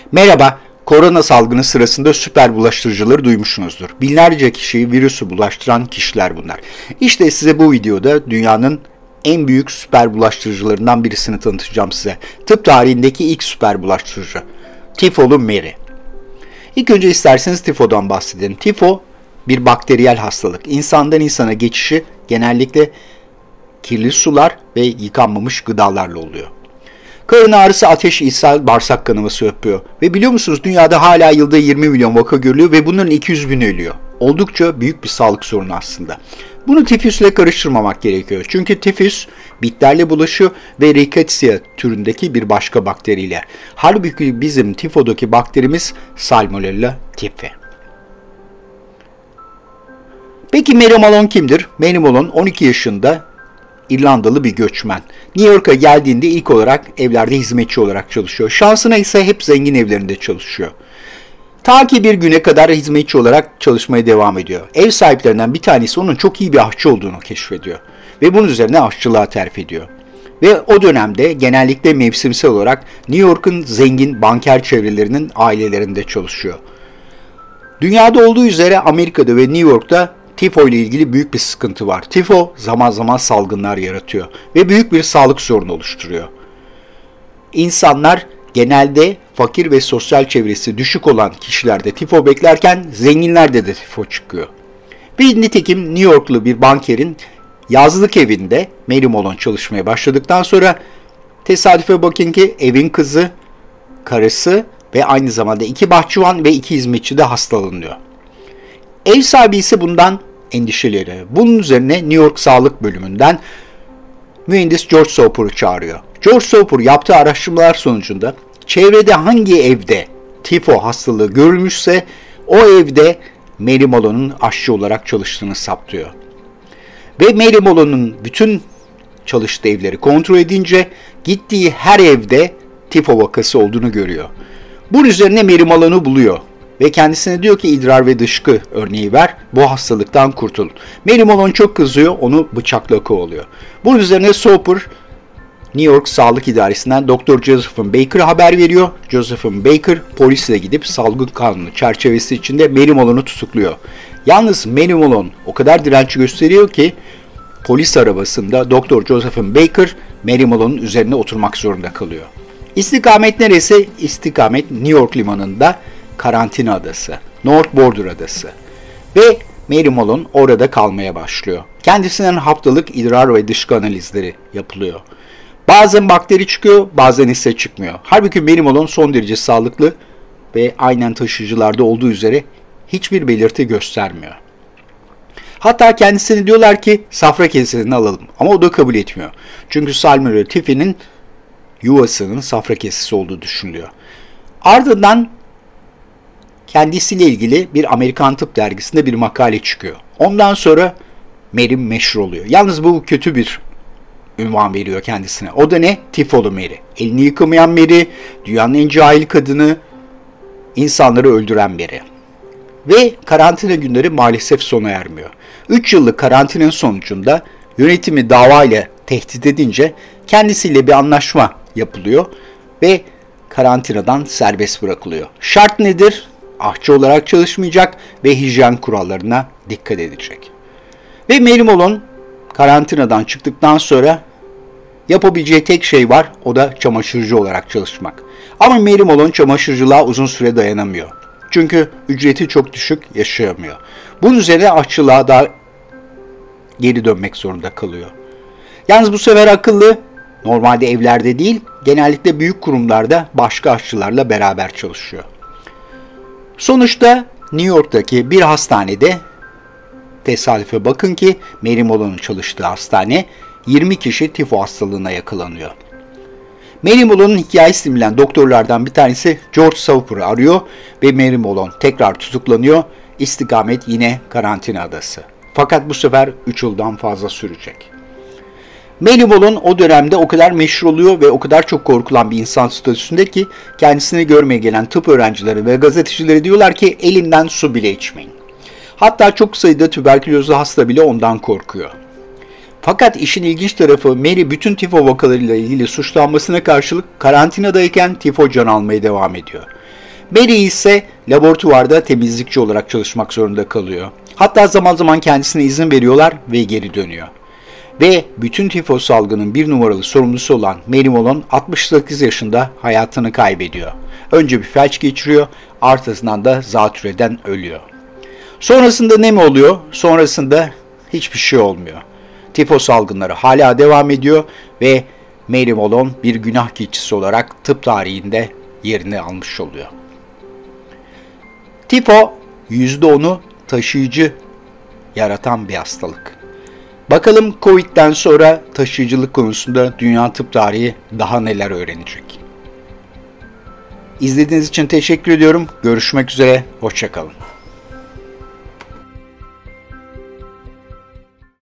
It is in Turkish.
Merhaba, korona salgını sırasında süper bulaştırıcıları duymuşsunuzdur. Binlerce kişiyi virüsü bulaştıran kişiler bunlar. İşte size bu videoda dünyanın en büyük süper bulaştırıcılarından birisini tanıtacağım size. Tıp tarihindeki ilk süper bulaştırıcı. Tifolu Mary. İlk önce isterseniz tifodan bahsedelim. Tifo bir bakteriyel hastalık. İnsandan insana geçişi genellikle kirli sular ve yıkanmamış gıdalarla oluyor. Karın ağrısı, ateş, ishal, bağırsak kanaması yapıyor. Ve biliyor musunuz dünyada hala yılda 20 milyon vaka görülüyor ve bunların 200 bini ölüyor. Oldukça büyük bir sağlık sorunu aslında. Bunu tifüsle karıştırmamak gerekiyor. Çünkü tifüs bitlerle bulaşıyor ve Rickettsia türündeki bir başka bakteriyle. Halbuki bizim tifodaki bakterimiz Salmonella typhi. Peki Mary Malone kimdir? Mary Malone 12 yaşında İrlandalı bir göçmen. New York'a geldiğinde ilk olarak evlerde hizmetçi olarak çalışıyor. Şansına ise hep zengin evlerinde çalışıyor. Ta ki bir güne kadar hizmetçi olarak çalışmaya devam ediyor. Ev sahiplerinden bir tanesi onun çok iyi bir aşçı olduğunu keşfediyor. Ve bunun üzerine aşçılığa terfi ediyor. Ve o dönemde genellikle mevsimsel olarak New York'un zengin banker çevrelerinin ailelerinde çalışıyor. Dünyada olduğu üzere Amerika'da ve New York'ta tifo ile ilgili büyük bir sıkıntı var. Tifo zaman zaman salgınlar yaratıyor ve büyük bir sağlık sorunu oluşturuyor. İnsanlar genelde fakir ve sosyal çevresi düşük olan kişilerde tifo beklerken zenginlerde de tifo çıkıyor. Ve nitekim New Yorklu bir bankerin yazlık evinde Mary Malone çalışmaya başladıktan sonra tesadüfe bakın ki evin kızı, karısı ve aynı zamanda 2 bahçıvan ve 2 hizmetçi de hastalanıyor. Ev sahibi ise bundan endişeleri. Bunun üzerine New York Sağlık Bölümünden mühendis George Soper'ı çağırıyor. George Soper yaptığı araştırmalar sonucunda çevrede hangi evde tifo hastalığı görülmüşse o evde Mary Malone'un aşçı olarak çalıştığını saptıyor. Ve Mary Malone'un bütün çalıştığı evleri kontrol edince gittiği her evde tifo vakası olduğunu görüyor. Bunun üzerine Mary Malone'u buluyor. Ve kendisine diyor ki idrar ve dışkı örneği ver, bu hastalıktan kurtul. Mary Malone çok kızıyor, onu bıçakla kovalıyor. Bunun üzerine Soper, New York Sağlık İdaresi'nden Dr. Josephine Baker'a haber veriyor. Josephine Baker polisle gidip salgın kanunu çerçevesi içinde Mary Malone'u tutukluyor. Yalnız Mary Malone o kadar direnç gösteriyor ki polis arabasında Dr. Josephine Baker Mary Malone'un üzerine oturmak zorunda kalıyor. İstikamet neresi? İstikamet New York limanında Karantina Adası, North Border Adası ve Mary Malone orada kalmaya başlıyor. Kendisinden haftalık idrar ve dışkı analizleri yapılıyor. Bazen bakteri çıkıyor, bazen ise çıkmıyor. Halbuki Mary Malone son derece sağlıklı ve aynen taşıyıcılarda olduğu üzere hiçbir belirti göstermiyor. Hatta kendisine diyorlar ki safra kesesini alalım ama o da kabul etmiyor. Çünkü Salmonella typhi'nin yuvasının safra kesesi olduğu düşünülüyor. Ardından kendisiyle ilgili bir Amerikan Tıp dergisinde bir makale çıkıyor. Ondan sonra Mary meşhur oluyor. Yalnız bu kötü bir ünvan veriyor kendisine. O da ne? Tifolu Mary. Elini yıkamayan Mary, dünyanın en cahil kadını, insanları öldüren Mary. Ve karantina günleri maalesef sona ermiyor. 3 yıllık karantinanın sonucunda yönetimi davayla tehdit edince kendisiyle bir anlaşma yapılıyor ve karantinadan serbest bırakılıyor. Şart nedir? Aşçı olarak çalışmayacak ve hijyen kurallarına dikkat edecek. Ve Mary Malone karantinadan çıktıktan sonra yapabileceği tek şey var, o da çamaşırcı olarak çalışmak. Ama Mary Malone çamaşırcılığa uzun süre dayanamıyor. Çünkü ücreti çok düşük, yaşayamıyor. Bunun üzerine aşçılığa da geri dönmek zorunda kalıyor. Yalnız bu sefer akıllı, normalde evlerde değil, genellikle büyük kurumlarda başka aşçılarla beraber çalışıyor. Sonuçta New York'taki bir hastanede tesadüfe bakın ki Mary Malone'un çalıştığı hastane 20 kişi tifo hastalığına yakalanıyor. Mary Malone'un hikayesini bilen doktorlardan bir tanesi George Soper'ı arıyor ve Mary Malone tekrar tutuklanıyor. İstikamet yine Karantina Adası. Fakat bu sefer 3 yıldan fazla sürecek. Mary Malone o dönemde o kadar meşhur oluyor ve o kadar çok korkulan bir insan statüsünde ki kendisini görmeye gelen tıp öğrencileri ve gazetecileri diyorlar ki elinden su bile içmeyin. Hatta çok sayıda tüberkülozlu hasta bile ondan korkuyor. Fakat işin ilginç tarafı Mary bütün tifo vakalarıyla ilgili suçlanmasına karşılık karantinadayken tifo can almaya devam ediyor. Mary ise laboratuvarda temizlikçi olarak çalışmak zorunda kalıyor. Hatta zaman zaman kendisine izin veriyorlar ve geri dönüyor. Ve bütün tifo salgının bir numaralı sorumlusu olan Mary Malone 68 yaşında hayatını kaybediyor. Önce bir felç geçiriyor, arkasından da zatürreden ölüyor. Sonrasında ne mi oluyor? Sonrasında hiçbir şey olmuyor. Tifo salgınları hala devam ediyor ve Mary Malone bir günah keçisi olarak tıp tarihinde yerini almış oluyor. Tifo %10'u taşıyıcı yaratan bir hastalık. Bakalım Covid'den sonra taşıyıcılık konusunda dünya tıp tarihi daha neler öğrenecek. İzlediğiniz için teşekkür ediyorum. Görüşmek üzere, hoşça kalın.